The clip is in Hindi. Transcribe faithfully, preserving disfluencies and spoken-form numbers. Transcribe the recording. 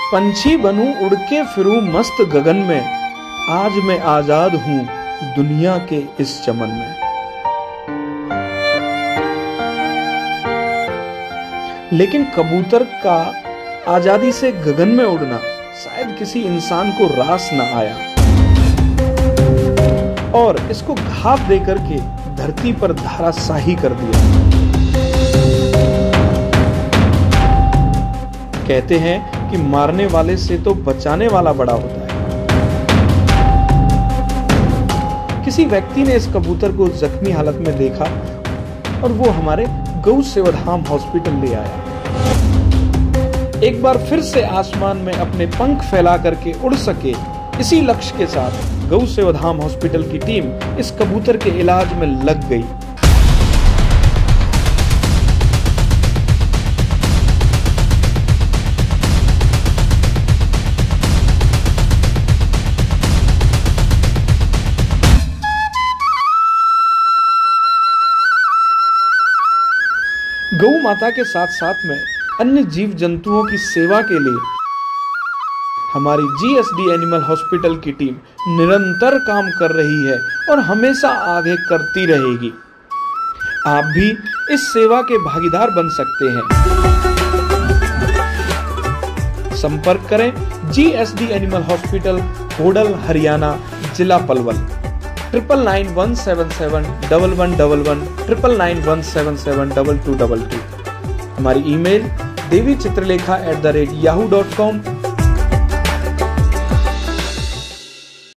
पंछी बनूं उड़ के फिरूं मस्त गगन में, आज मैं आजाद हूं दुनिया के इस चमन में। लेकिन कबूतर का आजादी से गगन में उड़ना शायद किसी इंसान को रास न आया और इसको घाव देकर के धरती पर धराशाही कर दिया। कहते हैं कि मारने वाले से तो बचाने वाला बड़ा होता है। किसी व्यक्ति ने इस कबूतर को जख्मी हालत में देखा और वो हमारे गौ सेवाधाम हॉस्पिटल ले आया। एक बार फिर से आसमान में अपने पंख फैला करके उड़ सके, इसी लक्ष्य के साथ गौ सेवाधाम हॉस्पिटल की टीम इस कबूतर के इलाज में लग गई। गौ माता के साथ साथ में अन्य जीव जंतुओं की सेवा के लिए हमारी जीएसडी एनिमल हॉस्पिटल की टीम निरंतर काम कर रही है और हमेशा आगे करती रहेगी। आप भी इस सेवा के भागीदार बन सकते हैं। संपर्क करें GSD animal hospital, Hodal, Haryana, जिला Palwal, triple nine one seven seven double one double one triple nine one seven seven double two double two. हमारी email Devi Chitralekha at the rate Yahoo dot com